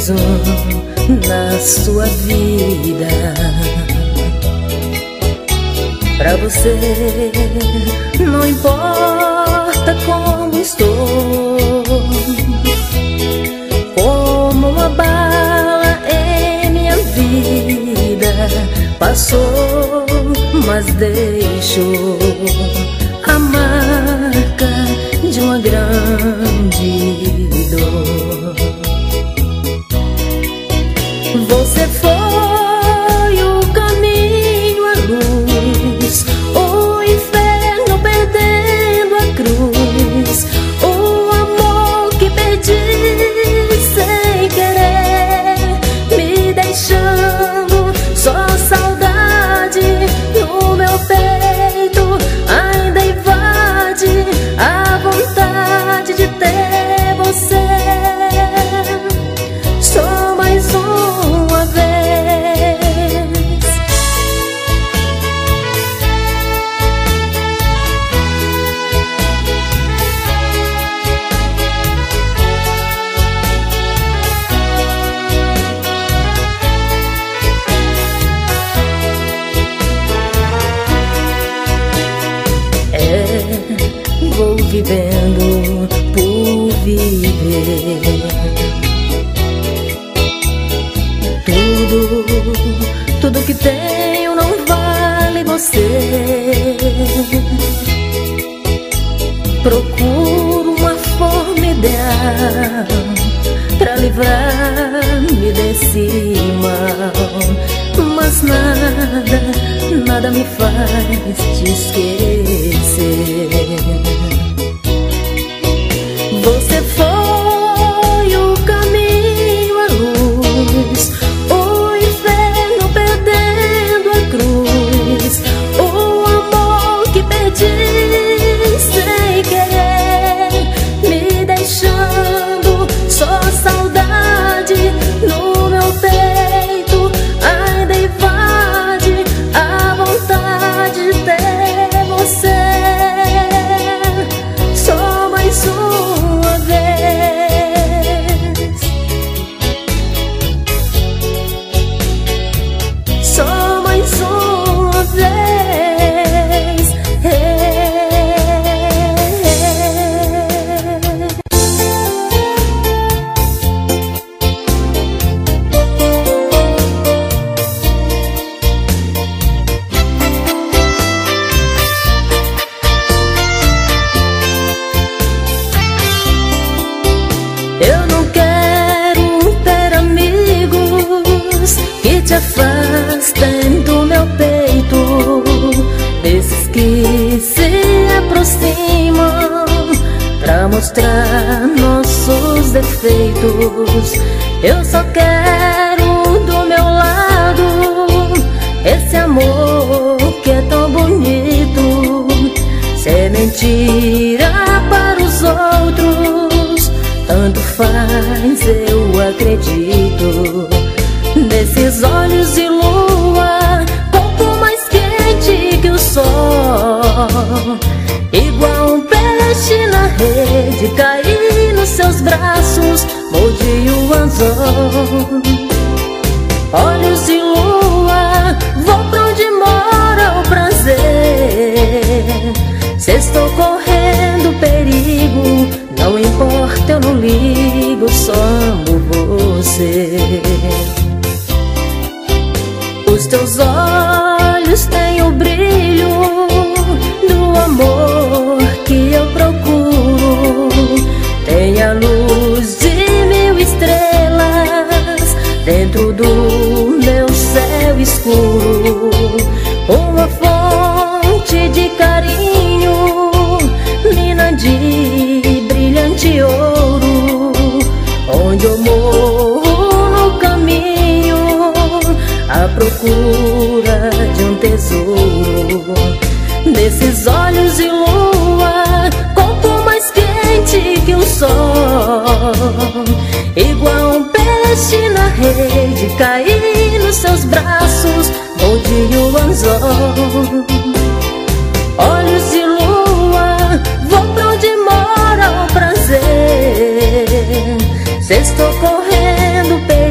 mais um na sua vida. Pra você não importa como estou, como uma bala em minha vida passou, mas deixou a marca de uma grande dor. Você foi o caminho, a luz, o inferno perdendo a cruz, o amor que perdi sem querer, me deixando só saudade no meu peito. Ainda invade a vontade de ter você. Só mais uma vez. Vou vivendo por viver. Tudo que tenho não vale você. Procuro uma forma ideal pra livrar-me desse mal, mas nada me faz te esquecer. Você foi o caminho, a luz, o inferno perdendo a cruz, o amor que perdi sem querer, me deixando só saudade no meu peito. Ainda invade a vontade de ter você. Só mais uma vez. Só mais uma vez. Eu não quero ter amigos que te afastem do meu peito, esses que se aproximam pra mostrar nossos defeitos. Eu só quero do meu lado esse amor que é tão bonito. Se é mentira para os outros, tanto faz, eu acredito. Nesses olhos de lua, pouco mais quente que o sol, igual um peixe na rede, caí nos seus braços, mordi o anzol. Olhos de lua, vou pra onde mora o prazer. Se estou correndo perigo, não importa, eu não ligo, só amo você. Os teus olhos têm o brilho do amor que eu procuro. Tem a luz de 1000 estrelas dentro do meu céu escuro. Uma fonte de carinho, mina de brilhante ouro, onde eu morro no caminho à procura de um tesouro. Nesses olhos de lua, corpo mais quente que o sol, igual um peixe na rede, caí nos seus braços, mordi o anzol. Olhos de lua, vou pra onde mora o prazer. Se estou correndo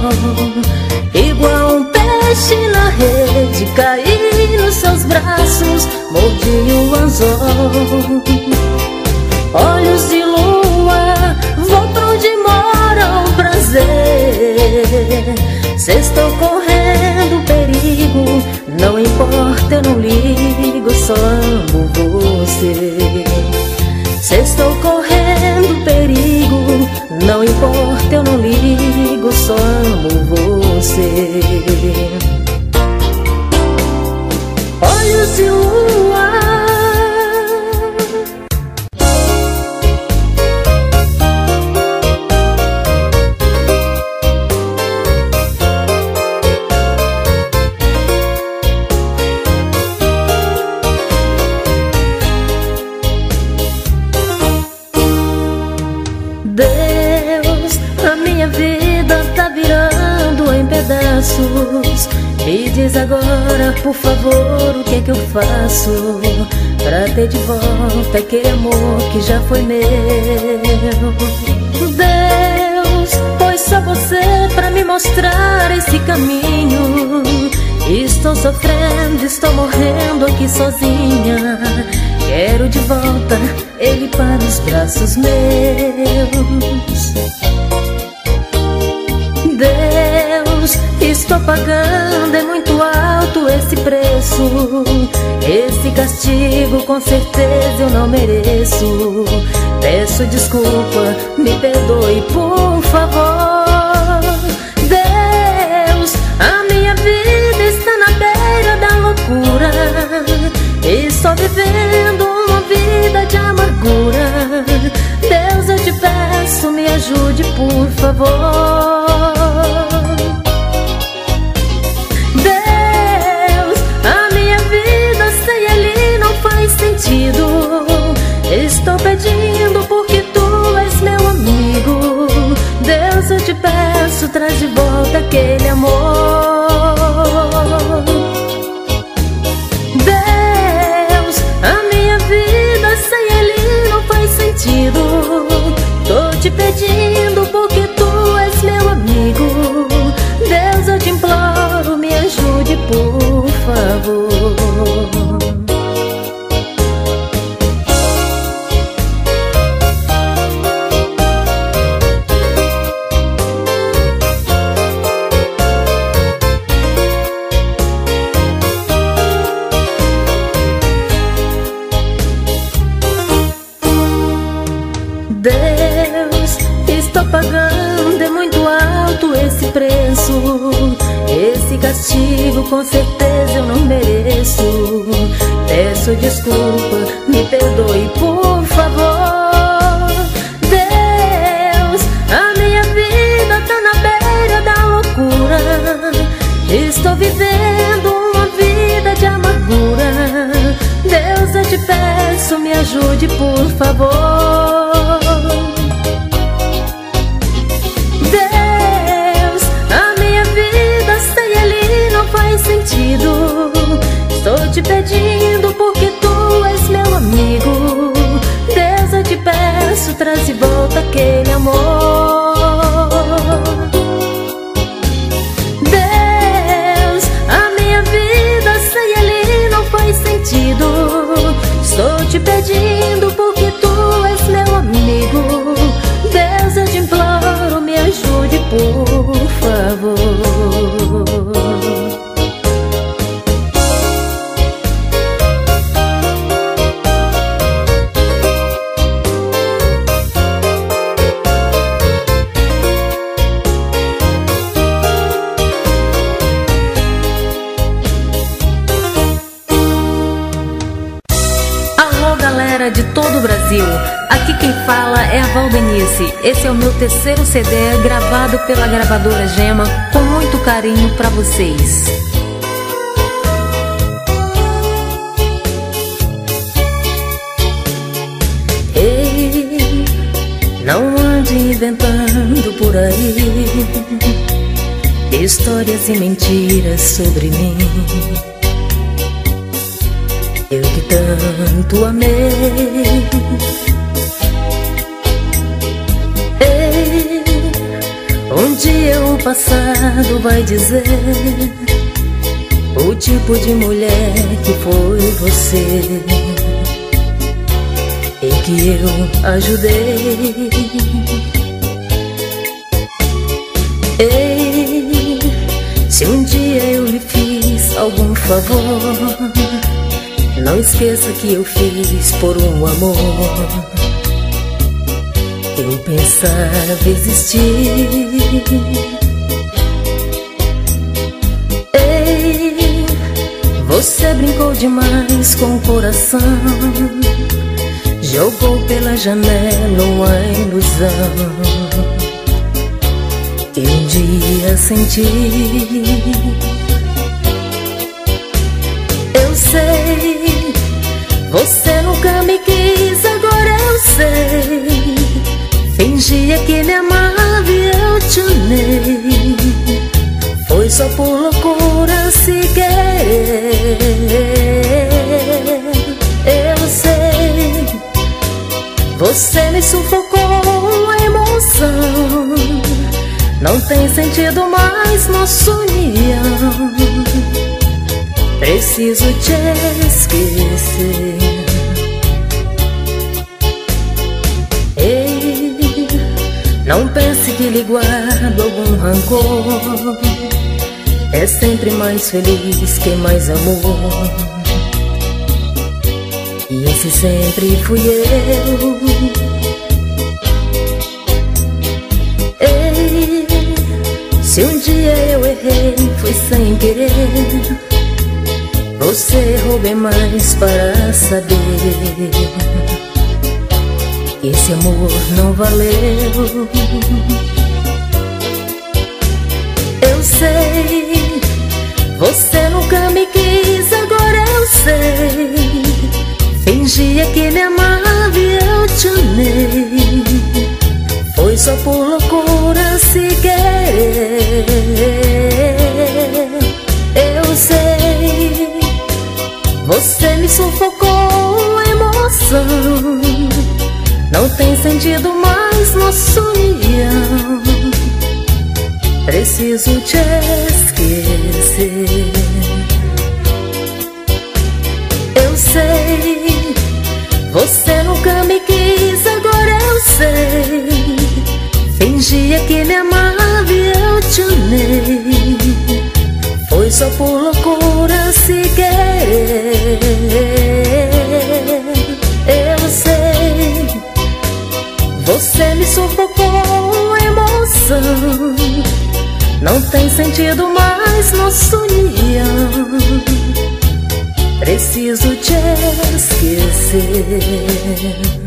igual um peixe na rede, caí nos seus braços, mordi o anzol. Olhos de lua, vou pra onde mora o prazer. Se estou correndo perigo, não importa, eu não ligo, só amo você. Se estou correndo perigo, não importa, eu não ligo, só amo você. Olhos de lua, me diz agora, por favor, o que é que eu faço pra ter de volta aquele amor que já foi meu. Deus, pois só você pra me mostrar esse caminho. Estou sofrendo, estou morrendo aqui sozinha. Quero de volta ele para os braços meus. Deus, estou pagando, é muito alto esse preço. Esse castigo com certeza eu não mereço. Peço desculpa, me perdoe por favor. Deus, a minha vida está na beira da loucura. Estou vivendo uma vida de amargura. Deus, eu te peço, me ajude por favor. Estou pedindo porque tu és meu amigo. Deus, eu te peço, traz de volta aquele amor. Deus, a minha vida sem ele não faz sentido. Tô te pedindo porque tu és meu amigo. Deus, eu te imploro, me ajude por favor. Deus, estou pagando, é muito alto esse preço. Esse castigo com certeza eu não mereço. Peço desculpa, me perdoe por favor. Deus, a minha vida tá na beira da loucura. Estou vivendo uma vida de amargura. Deus, eu te peço, me ajude por favor. Deus, a minha vida sem ele não faz sentido. Estou te pedindo porque tu és meu amigo. Deus, eu te peço, traz de volta aquele amor. Deus, a minha vida sem ele não faz sentido. Estou te pedindo porque tu és meu amigo. Deus, eu te imploro, me ajude por favor. De todo o Brasil, aqui quem fala é a Valdenice. Esse é o meu terceiro CD gravado pela gravadora Gema com muito carinho pra vocês. Ei, não ande inventando por aí histórias e mentiras sobre mim. Eu que tanto amei. Ei, um dia eu passado vai dizer o tipo de mulher que foi você e que eu ajudei. Ei, se um dia eu lhe fiz algum favor, não esqueça que eu fiz por um amor. Eu pensava existir. Ei, você brincou demais com o coração, jogou pela janela uma ilusão. E um dia senti. Eu sei, você nunca me quis, agora eu sei. Fingia que me amava e eu te amei. Foi só por loucura se querer. Eu sei, você me sufocou a emoção. Não tem sentido mais nossa união. Preciso te esquecer. Ei, não pense que lhe guardo algum rancor. É sempre mais feliz quem mais amou. E esse sempre fui eu. Ei, se um dia eu errei, foi sem querer. Você errou bem mais para saber. Esse amor não valeu. Eu sei, você nunca me quis, agora eu sei. Fingia que me amava e eu te amei. Foi só por loucura se querer. Eu sei, você me sufocou a emoção. Não tem sentido mais nossa união. Preciso te esquecer. Eu sei, você nunca me quis, agora eu sei. Fingia que me amava e eu te amei. Foi só por loucura se querer. Eu sei, você me sufocou a emoção. Não tem sentido mais nossa união. Preciso te esquecer.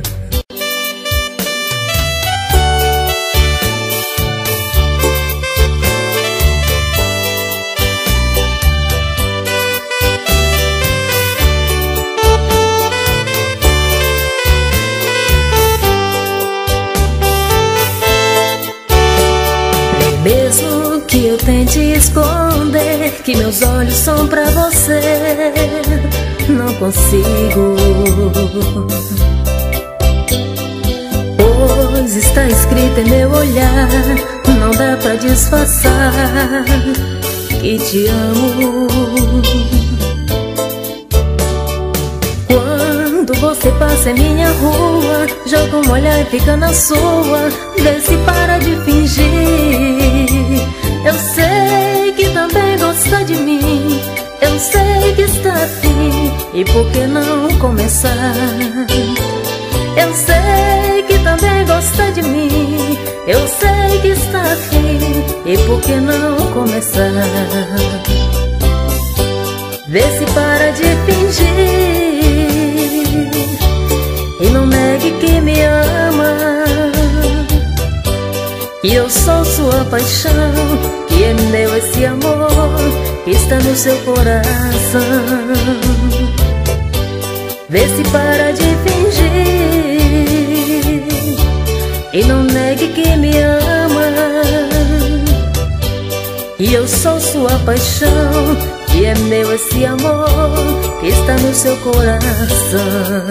Mesmo que eu tente esconder que meus olhos são pra você, não consigo. Pois está escrito em meu olhar, não dá pra disfarçar que te amo. Quando você passa em minha rua, joga um olhar e fica na sua. Vê se para de fingir. Eu sei que também gosta de mim. Eu sei que está afim. E por que não começar? Eu sei que também gosta de mim. Eu sei que está afim. E por que não começar? Vê se para de fingir e não negue que me ama. E eu sou sua paixão, que é meu esse amor que está no seu coração. Vê se para de fingir e não negue que me ama. E eu sou sua paixão, que é meu esse amor que está no seu coração.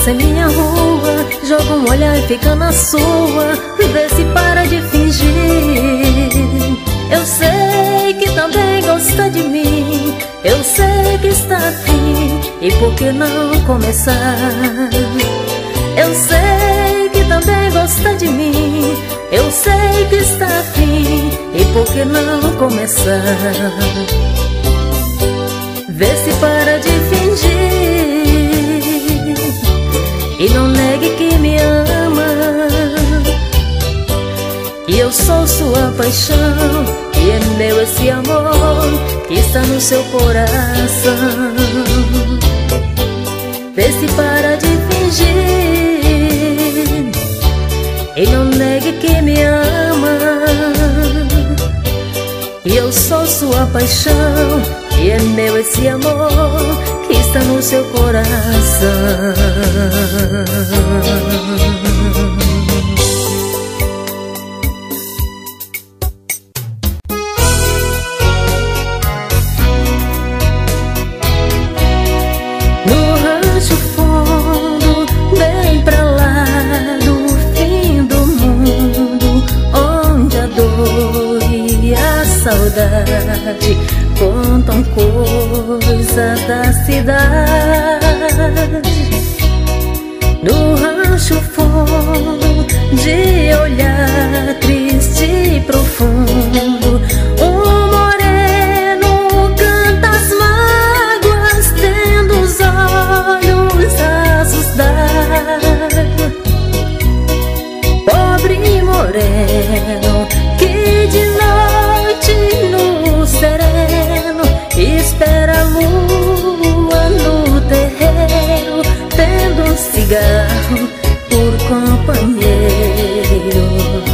passa em minha rua, joga um olhar e fica na sua. Vê se para de fingir. Eu sei que também gosta de mim, eu sei que está afim, e por que não começar? Eu sei que também gosta de mim, eu sei que está afim, e por que não começar? Vê se para de fingir e não negue que me ama. E eu sou sua paixão, e é meu esse amor que está no seu coração. Vê se para de fingir e não negue que me ama. E eu sou sua paixão, e é meu esse amor que está no seu coração. Saudade contam coisa da cidade. No rancho fundo, de olhar triste e profundo, um moreno canta as mágoas, tendo os olhos rasos d'água. Pobre moreno que de noite no sereno espera a lua no terreiro, tendo um cigarro por companheiro.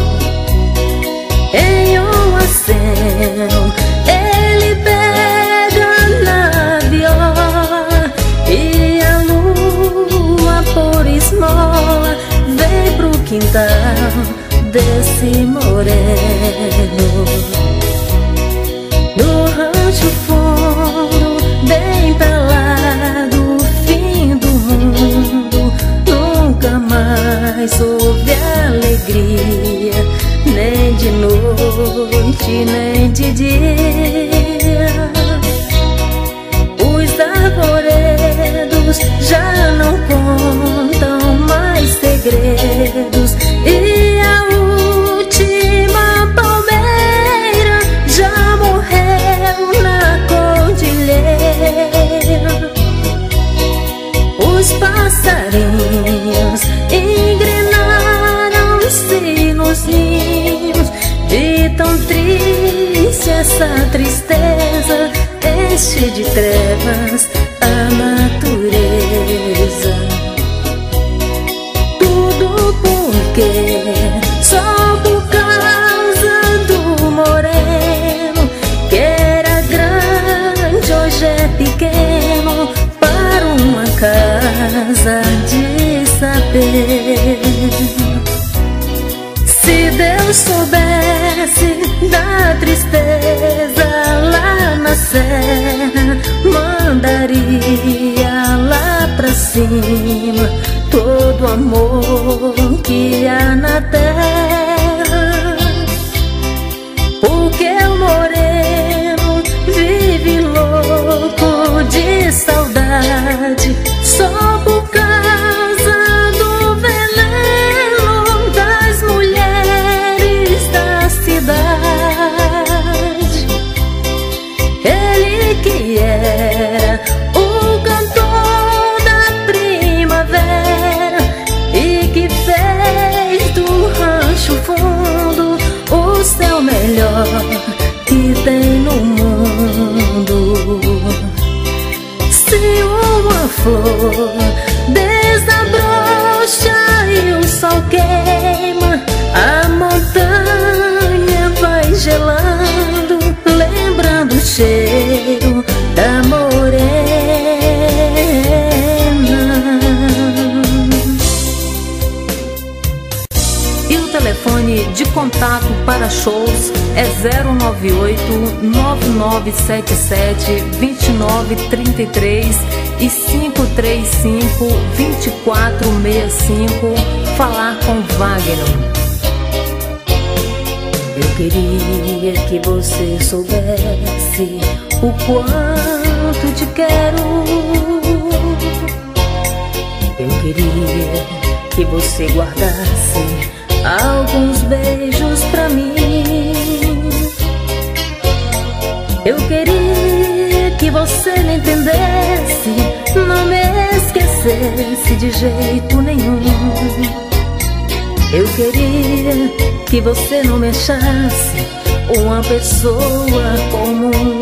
Em um aceno ele pega na viola, e a lua por esmola vem pro quintal desse moreno. No rancho fundo, bem pra lá do fim do mundo, nunca mais houve alegria, nem de noite, nem de dia. Os arvoredos já não contam mais segredos, e a última palmeira já morreu na cordilheira. Os passarinhos engrenaram-se nos ninhos, de tão triste essa tristeza enche de trevas a natureza. Porque só por causa do moreno, que era grande, hoje é pequeno, para uma casa de saber. Se Deus soubesse da tristeza lá na serra, mandaria lá pra cima todo amor que há na terra. Porque o moreno vive louco de saudade, só por causa do veneno das mulheres da cidade. Ele que era o cantor da primavera e que fez do rancho fundo o seu melhor que tem no mundo. Se uma flor desabrocha e o sol queima, a montanha vai gelando, lembrando o cheiro da morena. E o telefone de contato contato para shows é 098-9977-2933 e 535-2465. Falar com Wagner. Eu queria que você soubesse o quanto te quero. Eu queria que você guardasse alguns beijos pra mim. Eu queria que você me entendesse, não me esquecesse de jeito nenhum. Eu queria que você não me achasse uma pessoa comum.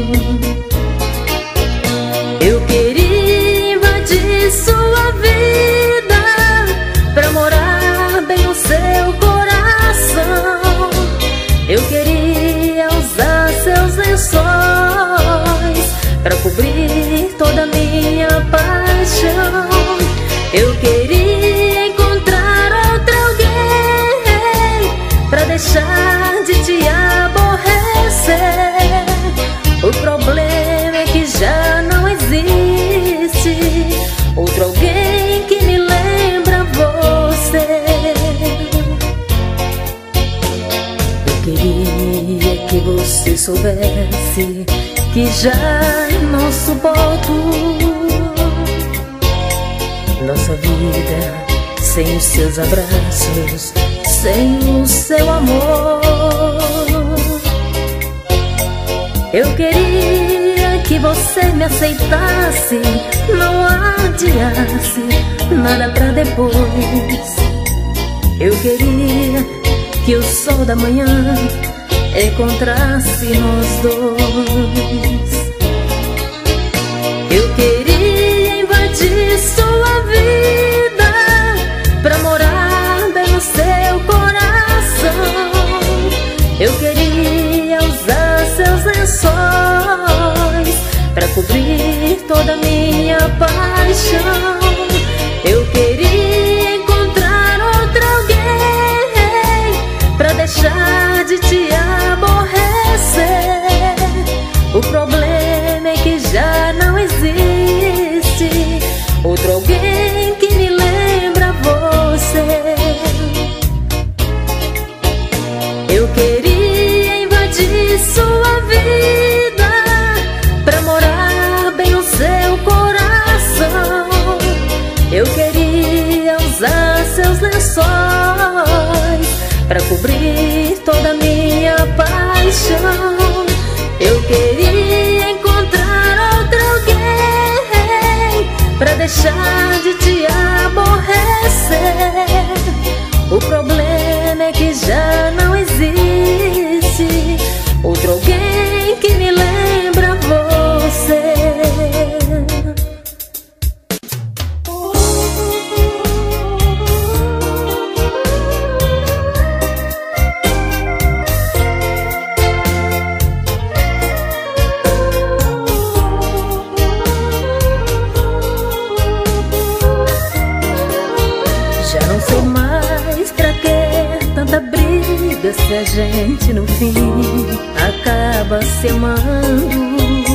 Eu queria invadir sua vida pra morar bem no seu coração. Eu queria usar seus lençóis pra cobrir toda a minha paixão. Eu queria encontrar outro alguém pra deixar de te aborrecer. O problema é que já não existe outro alguém que me lembra você. Eu queria que você soubesse que já não suporto nossa vida sem os seus abraços, sem o seu amor. Eu queria que você me aceitasse, não adiasse nada pra depois. Eu queria que o sol da manhã encontrasse nós dois. Eu queria invadir sua vida pra morar bem no seu coração. Eu queria usar seus lençóis pra cobrir toda a minha paixão. Eu queria encontrar outro alguém pra deixar de te aborrecer. O problema é que já não existe outro alguém que me lembra você. Eu queria invadir sua vida pra morar bem no seu coração. Eu queria usar seus lençóis pra cobrir toda a minha paixão. Eu queria encontrar outro alguém pra deixar de te aborrecer. O problema é que já não existe outro alguém que me lembra você. Já não sei mais pra que tanta briga, se a gente no fim acaba se amando.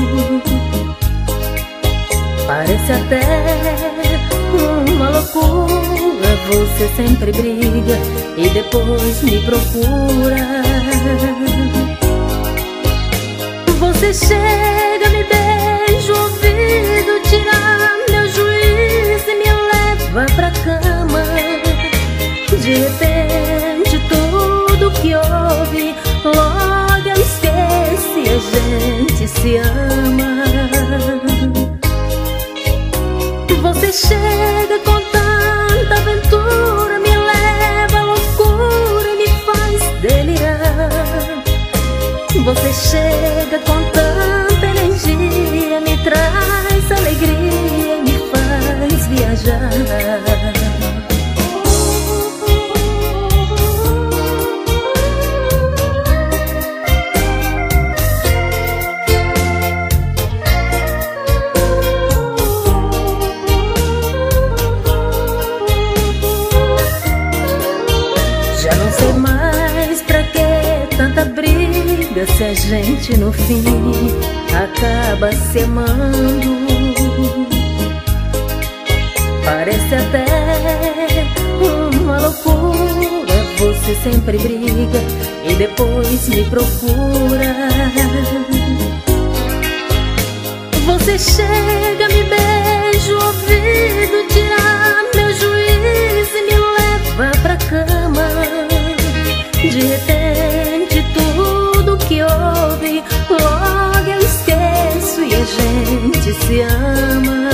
Parece até uma loucura, você sempre briga e depois me procura. Você chega, me beija o ouvido, tira meu juízo e me leva pra cama. De repente tudo que houve logo eu esqueço e a gente se ama. Você chega com tanta aventura, me leva à loucura e me faz delirar. Você chega com tanta energia, me traz alegria e me faz viajar. a gente no fim acaba se amando. Parece até uma loucura, você sempre briga e depois me procura. Você chega, me beija o ouvido, tira meu juiz e me leva pra cama. De repente tudo que houve logo eu esqueço e a gente se ama.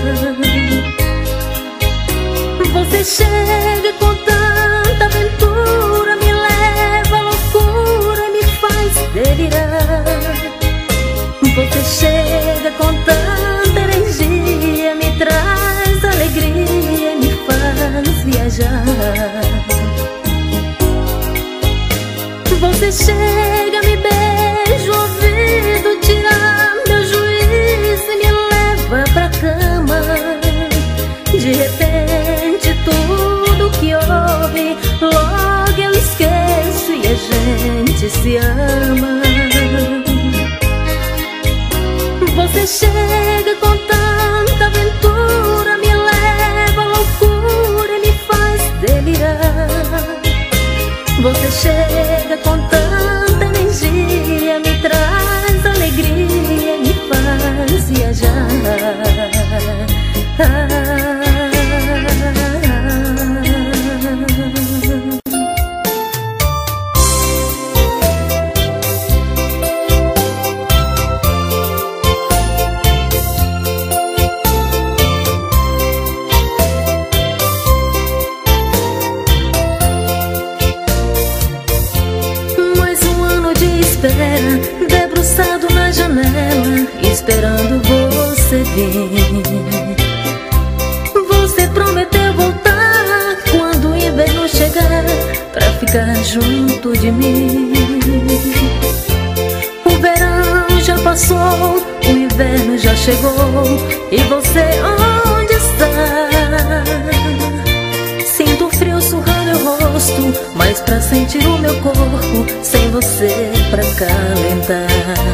Você chega com tanta aventura, me leva à loucura, me faz delirar. Você chega com tanta energia, me traz alegria, me faz viajar. Você chega, me beija o ouvido, tira meu juiz e me leva pra cama. De repente tudo que houve logo eu esqueço e a gente se ama. Você chega com tanta aventura, me leva à loucura e me faz delirar. Você chega com tanta energia, me traz alegria, me faz viajar. Debruçado na janela, esperando você vir. Você prometeu voltar quando o inverno chegar, pra ficar junto de mim. O verão já passou, o inverno já chegou, e você onde está? Sinto frio surrando o rosto, mas pra sentir o meu corpo, sem você pra calentar.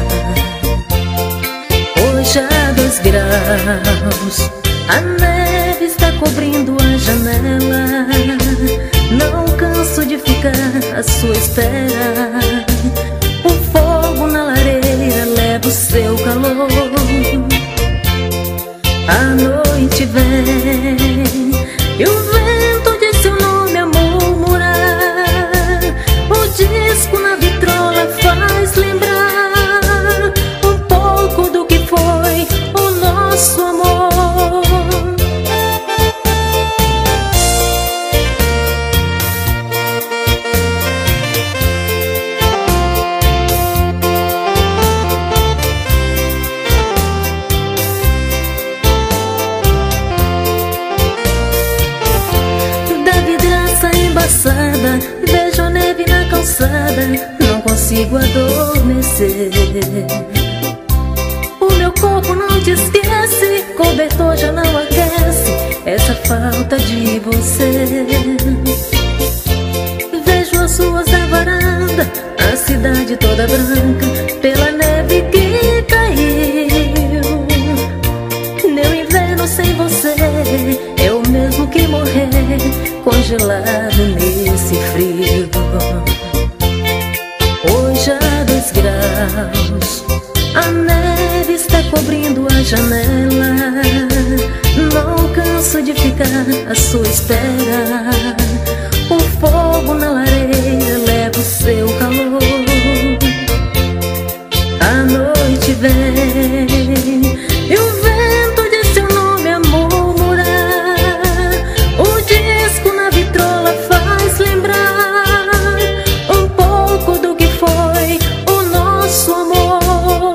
Hoje há 2 graus, a neve está cobrindo a janela. Não canso de ficar à sua espera. O fogo na lareira leva o seu calor. A noite vem e o vento de seu nome a murmurar. O disco na vitrola faz lembrar um pouco do que foi o nosso amor. Vejo a neve na calçada, não consigo adormecer. O meu corpo não te esquece, cobertor já não aquece essa falta de você. Vejo as ruas da varanda, a cidade toda branca pela neve que caiu. Meu inverno sem você é o mesmo que morrer congelado nesse frio. Hoje há 2 graus, a neve está cobrindo a janela. Não canso de ficar à sua espera. O fogo na lareira leva o seu calor. A noite vem e o vento de seu nome a murmurar. O disco na vitrola faz lembrar um pouco do que foi o nosso amor.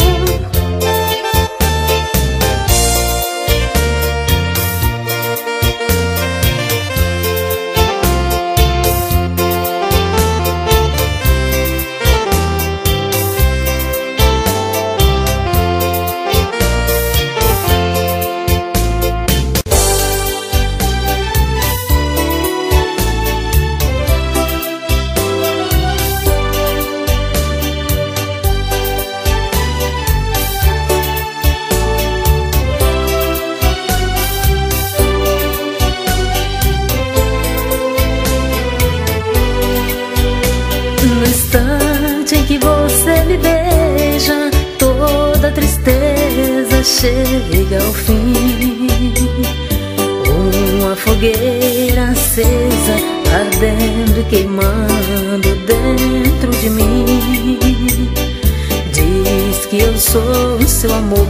chega ao fim, uma fogueira acesa, ardendo e queimando dentro de mim. Diz que eu sou seu amor,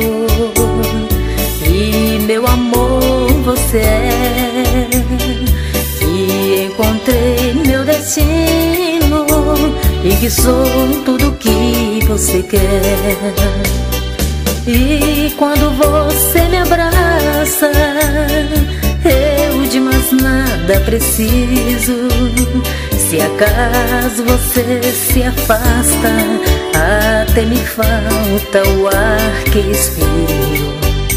e meu amor você é. E encontrei meu destino, e que sou tudo que você quer. E quando você me abraça, eu de mais nada preciso. Se acaso você se afasta, até me falta o ar que respiro,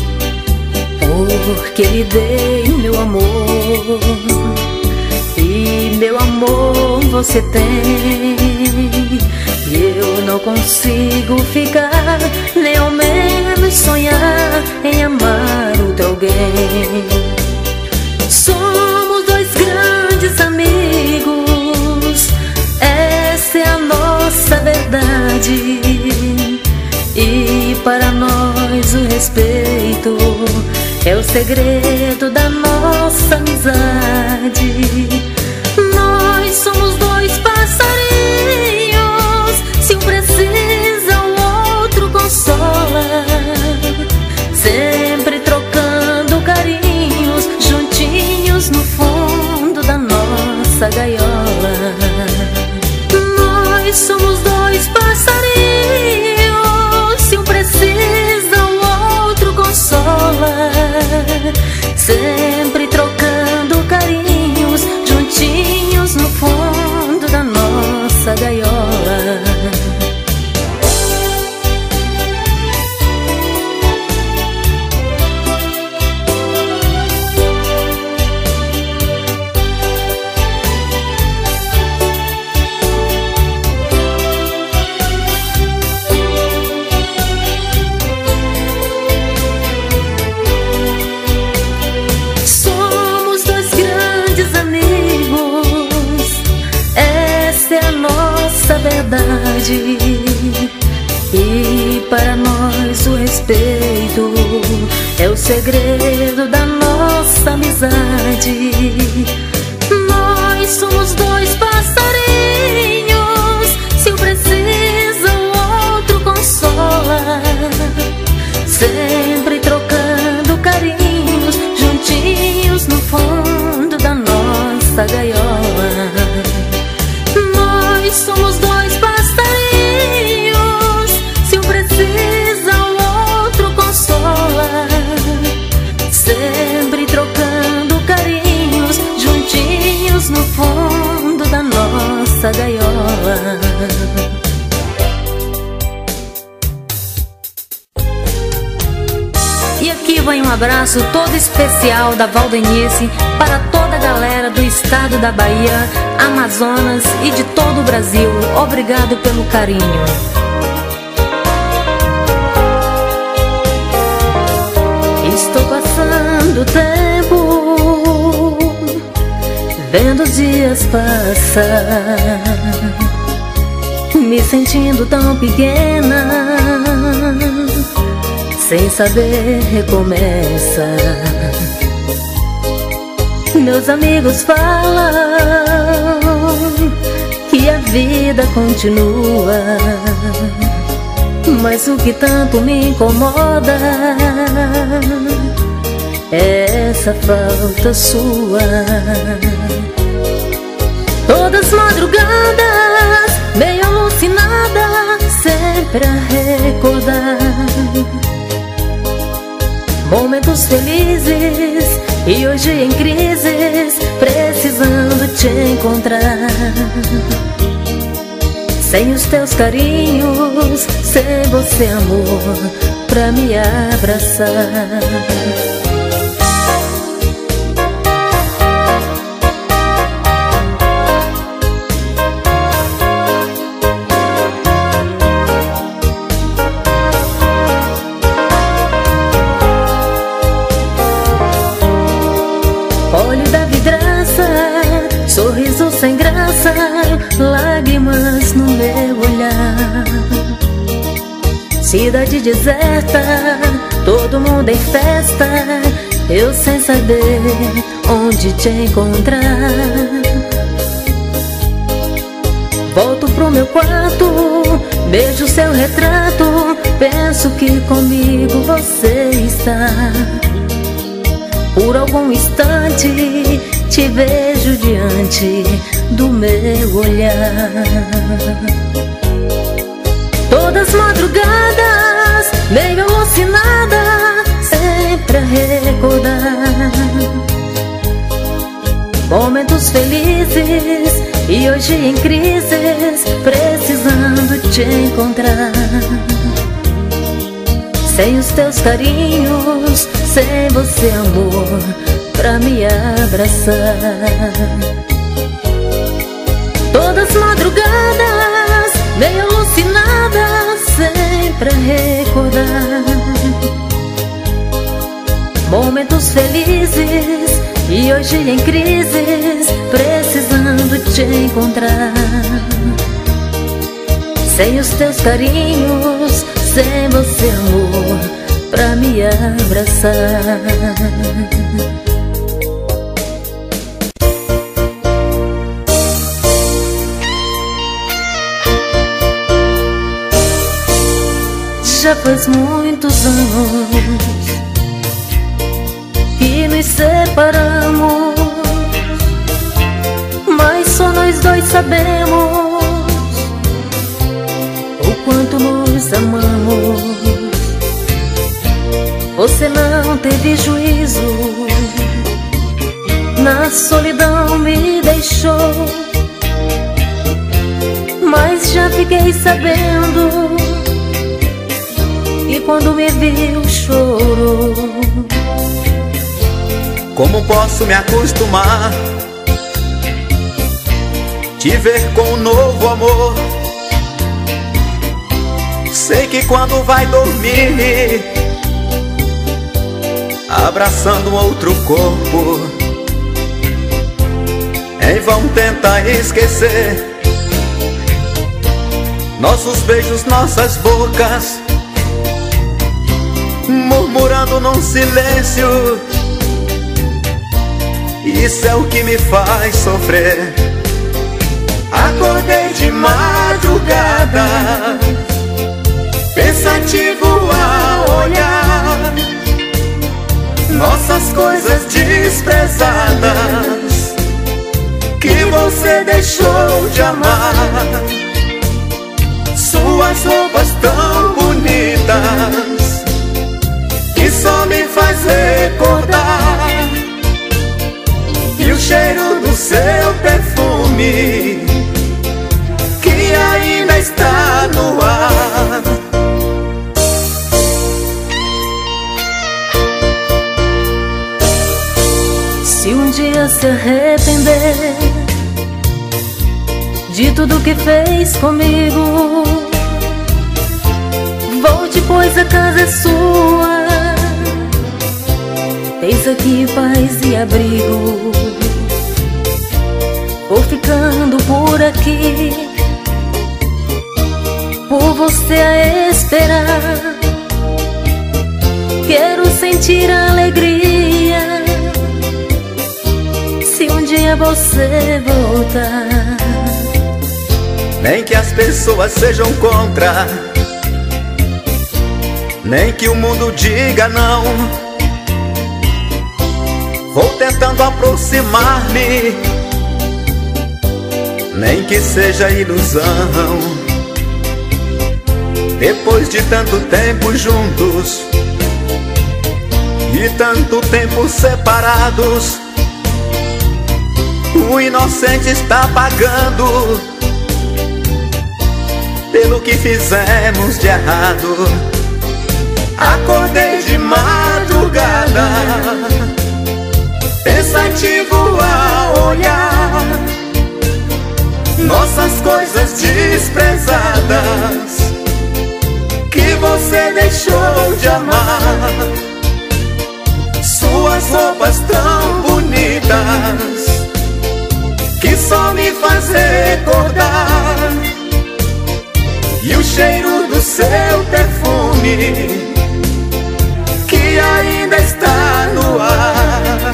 porque lhe dei meu amor, e meu amor você tem. E eu não consigo ficar, nem ao menos sonhar em amar outro alguém. Somos dois grandes amigos, essa é a nossa verdade. E para nós o respeito é o segredo da nossa amizade. Nós somos dois passarinhos, se um precisa o outro consola, sempre trocando carinhos, juntinhos no fundo da nossa gaiola. Nós somos dois passarinhos, se um precisa o outro consola, sempre trocando carinhos, juntinhos no fundo da nossa gaiola. Verdade. E para nós o respeito é o segredo da nossa amizade. Nós somos dois passarinhos, se um precisa o outro consola, sempre trocando carinhos, juntinhos no fundo da nossa gaiola. Nós somos dois passarinhos, se um precisa o outro consola, sempre trocando carinhos, juntinhos no fundo da nossa gaiola. E aqui vai um abraço todo especial da Valdenice para toda a galera do estado da Bahia, Amazonas e de todo o Brasil. Obrigado pelo carinho. Estou passando o tempo, vendo os dias passar, me sentindo tão pequena, sem saber recomeçar. Meus amigos falam que a vida continua, mas o que tanto me incomoda é essa falta sua. Todas as madrugadas, meio alucinada, sempre a recordar momentos felizes e hoje em crises, precisando te encontrar. Sem os teus carinhos, sem você amor pra me abraçar. Olho da vidraça, sorriso sem graça, lágrimas no meu olhar. cidade deserta, todo mundo em festa, eu sem saber onde te encontrar. Volto pro meu quarto, beijo seu retrato, penso que comigo você está. Por algum instante te vejo diante do meu olhar. Todas madrugadas, meio alucinada, sempre a recordar momentos felizes e hoje em crises, precisando te encontrar. Sem os teus carinhos, sem você amor, pra me abraçar. Todas madrugadas, meio alucinada, sempre a recordar momentos felizes e hoje em crises, precisando te encontrar. Sem os teus carinhos, sem você amor, pra me abraçar. Já faz muitos anos que nos separamos, mas só nós dois sabemos o quanto nos amamos. Você não teve juízo, na solidão me deixou, mas já fiquei sabendo, e quando me viu chorou. Como posso me acostumar, te ver com um novo amor? Sei que quando vai dormir, abraçando outro corpo, em vão tenta esquecer nossos beijos, nossas bocas, murmurando num silêncio. Isso é o que me faz sofrer. Acordei de madrugada, pensativo a olhar nossas coisas desprezadas que você deixou de amar. Suas roupas tão bonitas que só me faz recordar, e o cheiro do seu perfume que ainda está no ar. Se um dia se arrepender de tudo que fez comigo, volte, pois a casa é sua. Tens aqui paz e abrigo. Vou ficando por aqui, por você a esperar. Quero sentir a alegria se um dia você voltar. Nem que as pessoas sejam contra, nem que o mundo diga não, vou tentando aproximar-me, nem que seja ilusão. Depois de tanto tempo juntos e tanto tempo separados, o inocente está pagando pelo que fizemos de errado. Acordei de madrugada, pensativo a olhar nossas coisas desprezadas que você deixou de amar. Suas roupas tão bonitas que só me faz recordar, e o cheiro do seu perfume que ainda está no ar.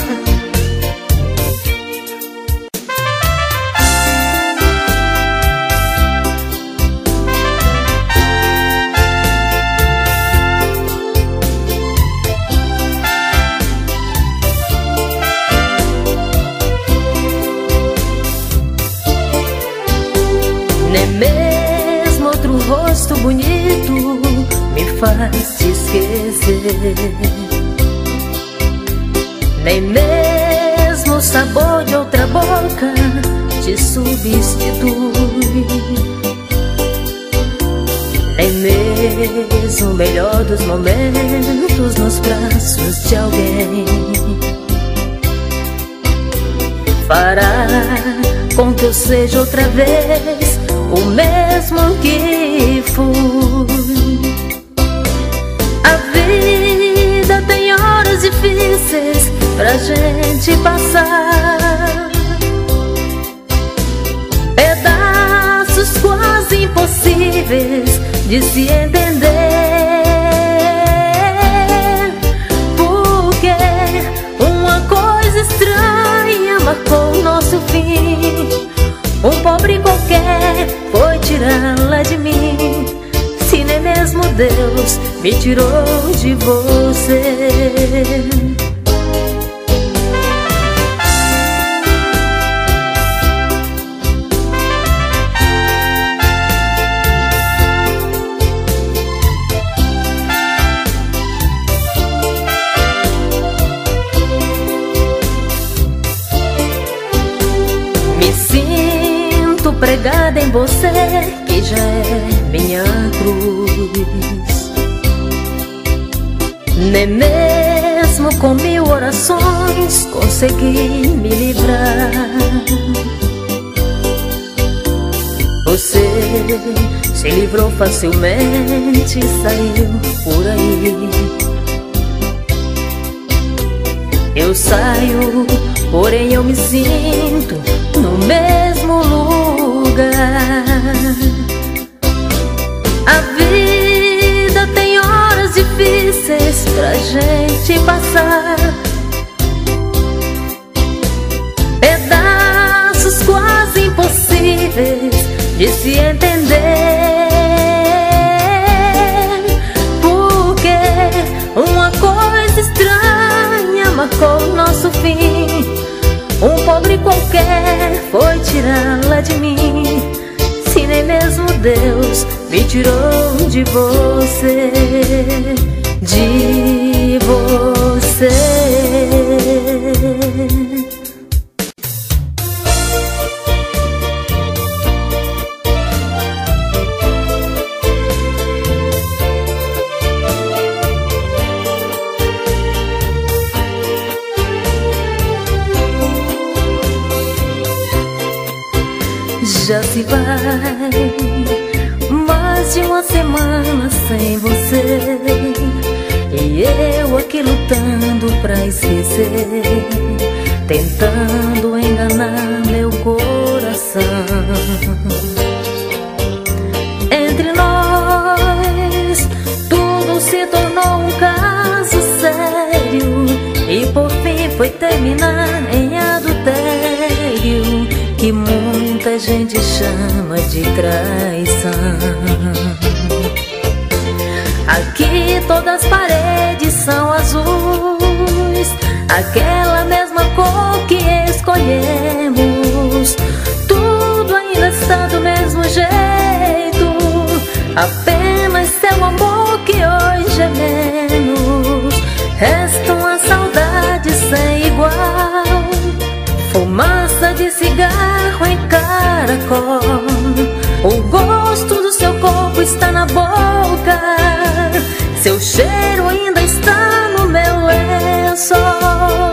Nem mesmo outro rosto bonito me faz te esquecer. Nem mesmo o sabor de outra boca te substitui. Nem mesmo o melhor dos momentos nos braços de alguém fará com que eu seja outra vez o mesmo que fui. A vida tem horas difíceis pra gente passar, pedaços quase impossíveis de se entender. Porque uma coisa estranha marcou o nosso fim. Um pobre qualquer foi tirá-la de mim. Se nem mesmo Deus me tirou de você. Me sinto pregada em você, que já é minha cruz. Nem mesmo com 1000 orações consegui me livrar. Você se livrou facilmente e saiu por aí. Eu saio, porém eu me sinto no mesmo lugar. A vida tem horas difíceis pra gente passar, pedaços quase impossíveis de se entender. Porque uma coisa estranha marcou o nosso fim. Um pobre qualquer foi tirá-la de mim. Se nem mesmo Deus me tirou de você, de você. Já se vai mais de uma semana sem você, e eu aqui lutando pra esquecer, tentando enganar meu coração. Entre nós tudo se tornou um caso sério, e por fim foi terminar em adultério, que muita gente chama de traição. Aqui todas as paredes são azuis, aquela mesma cor que escolhemos. Tudo ainda está do mesmo jeito, apenas seu amor que hoje é menos. Restam as saudades sem igual, fumaça de cigarro em caracol. O gosto do seu corpo está na boca, seu cheiro ainda está no meu lençol.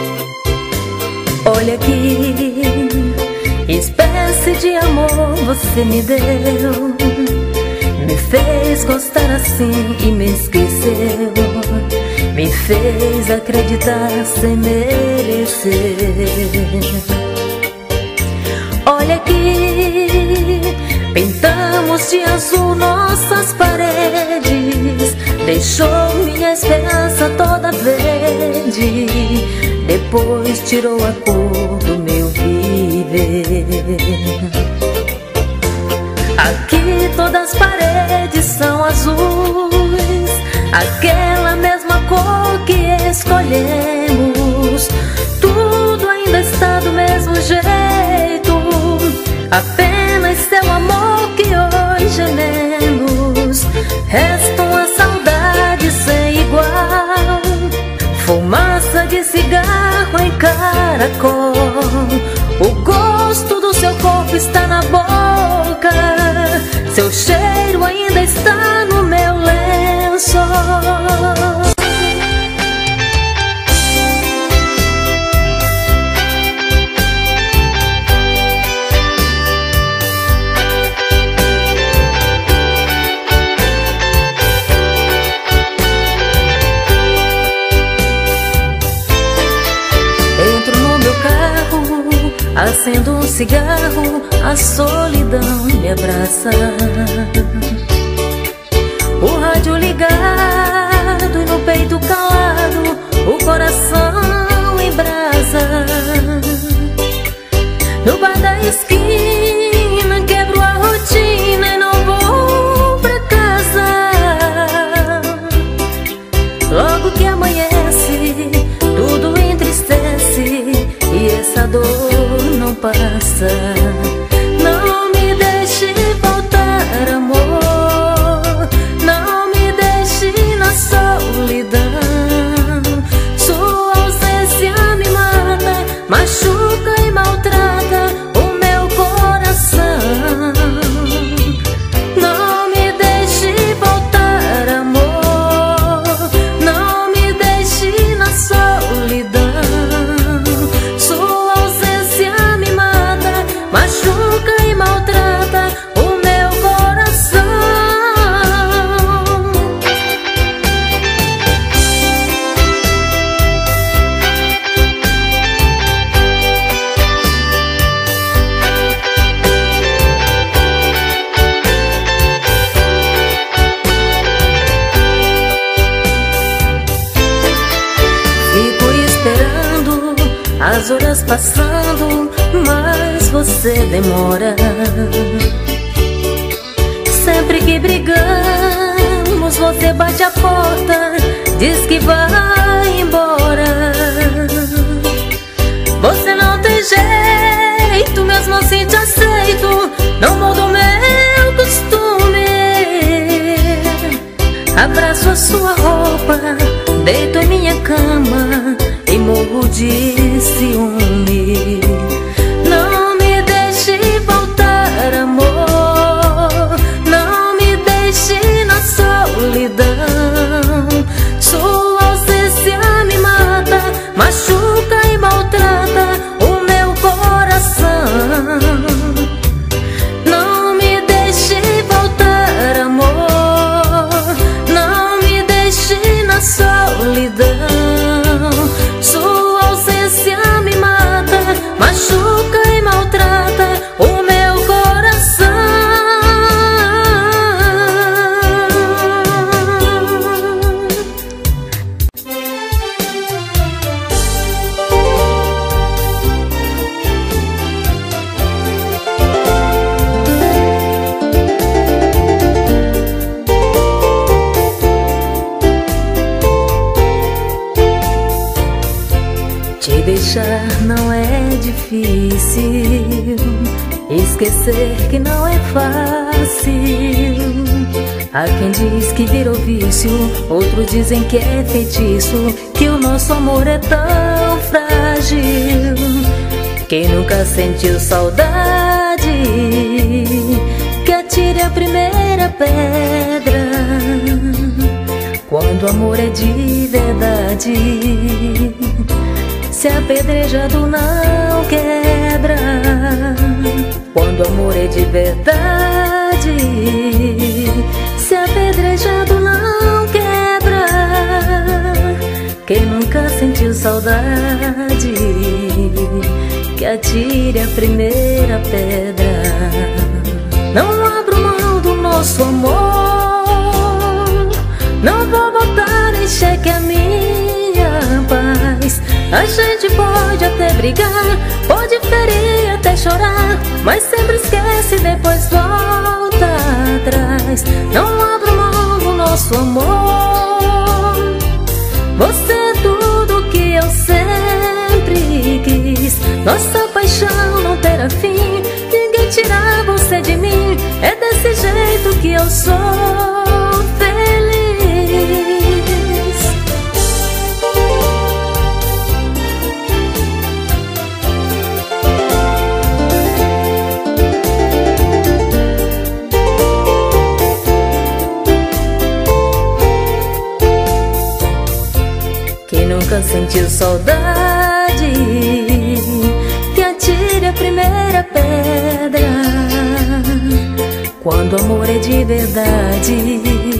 Olha aqui, espécie de amor você você me deu me fez gostar assim e me esqueceu, me fez acreditar sem merecer. Olha aqui, pintamos de azul nossas paredes, deixou minha esperança toda verde, depois tirou a cor do meu viver. Aqui todas as paredes são azuis, aquela mesma cor que escolhemos. Tudo ainda está do mesmo jeito, apenas seu amor que hoje gememos. Resta uma saudade sem igual, fumaça de cigarro em caracol. O gosto do seu corpo está na boca, seu cheiro ainda está no meu lençol. Entro no meu carro, acendo um cigarro, a solidão me abraça. O rádio ligado e no peito calado, o coração em brasa. No bar da esquina quebro a rotina e não vou pra casa. Logo que amanhece, tudo entristece e essa dor não passa. Não me deixe faltar amor, não me deixe na solidão. Sua ausência me mata, machuca e maltrata o meu coração. Não me deixe faltar amor, não me deixe na solidão. Sua ausência me mata, machuca e maltrata o meu coração. Fico esperando as horas passando, mas você demora. Sempre que brigamos, você bate a porta, diz que vai embora. Você não tem jeito, mesmo assim te aceito, não mudo meu costume. Abraço a sua roupa, deito em minha cama e morro de ciúme. Não me deixe faltar amor, não me deixe na solidão. Sua ausência me mata, machuca e maltrata o meu coração. Não me deixe faltar amor, não me deixe na solidão. Sua ausência me mata, machuca e maltrata o meu coração. Te deixar não é difícil, esquecer que não é fácil. Há quem diz que virou vício, outros dizem que é feitiço, que o nosso amor é tão frágil. Quem nunca sentiu saudade, que atire a primeira pedra. Quando o amor é de verdade, se apedrejado não quebra. Quando amor é de verdade, se apedrejado não quebra. Quem nunca sentiu saudade, que atire a primeira pedra. Não abro mão do nosso amor, não vou botar em xeque a minha paz. A gente pode até brigar, pode ferir, até chorar, mas sempre esquece e depois volta atrás. Não abro mão do nosso amor, você é tudo que eu sempre quis. Nossa paixão não terá fim, ninguém tira você de mim. É desse jeito que eu sou feliz. Quem nunca sentiu saudade, que atire a primeira pedra. Quando amor é de verdade,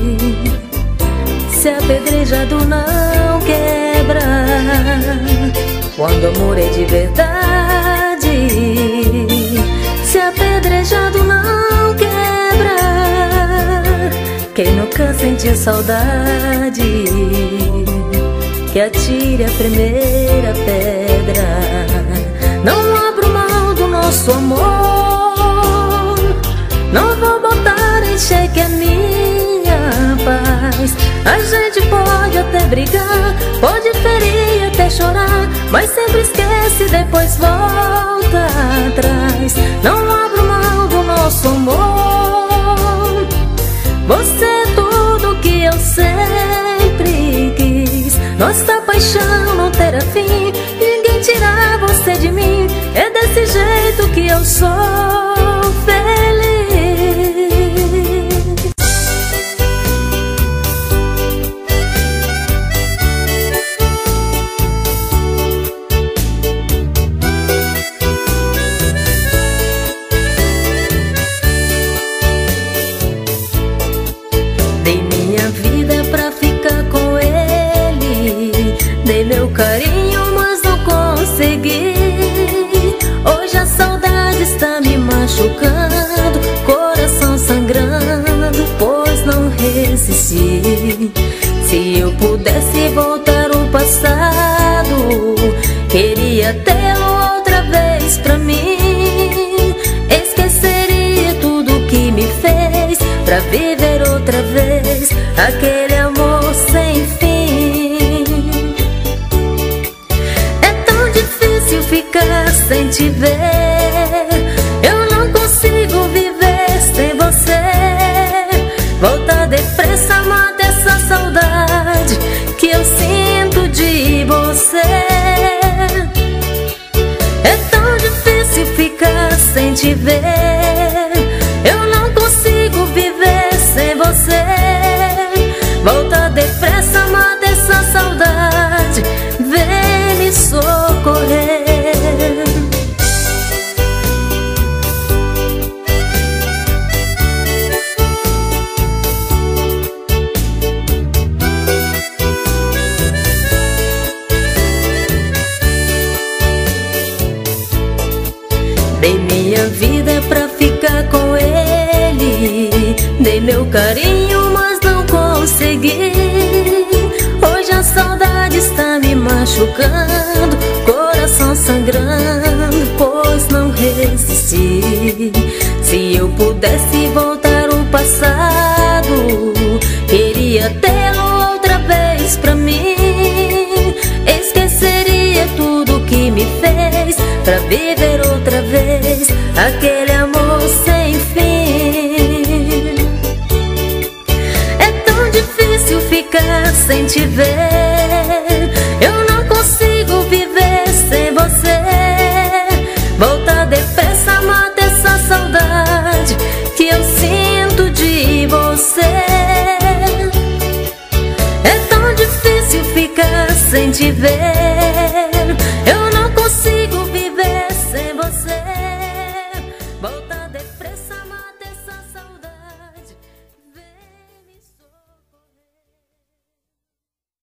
se apedrejado não quebra. Quando amor é de verdade, se apedrejado não quebra. Quem nunca sentiu saudade, que atire a primeira pedra. Não abro mão do nosso amor, não vou botar em xeque a minha paz. A gente pode até brigar, pode ferir, até chorar, mas sempre esquece e depois volta atrás. Não abro mão do nosso amor, você é tudo que eu sempre quis. Nossa paixão não terá fim, ninguém tira você de mim. É desse jeito que eu sou feliz. Dei minha vida pra ficar com ele, dei meu carinho, mas não consegui. Hoje a saudade está me machucando, coração sangrando, pois não resisti. Se eu pudesse voltar o passado, queria tê-lo outra vez pra mim. Esqueceria tudo que me fez, pra viver outra vez aquele amor sem fim. É tão difícil ficar sem te ver, eu não consigo viver sem você. Volta depressa, mata essa saudade que eu sinto de você. É tão difícil ficar sem te ver, eu não consigo viver sem você. Volta depressa, mata essa saudade, vem me socorrer. Dei minha vida pra ficar com ele, dei meu carinho, mas não consegui. Hoje a saudade está me machucando, coração sangrando, pois não resisti. Se eu pudesse voltar o passado, queria tê-lo outra vez pra mim. Esqueceria tudo que me fez, pra viver outra vez aquele amor sem fim. É tão difícil ficar sem te ver, eu não consigo viver sem você. Volta depressa, mata essa saudade que eu sinto de você. É tão difícil ficar sem te ver,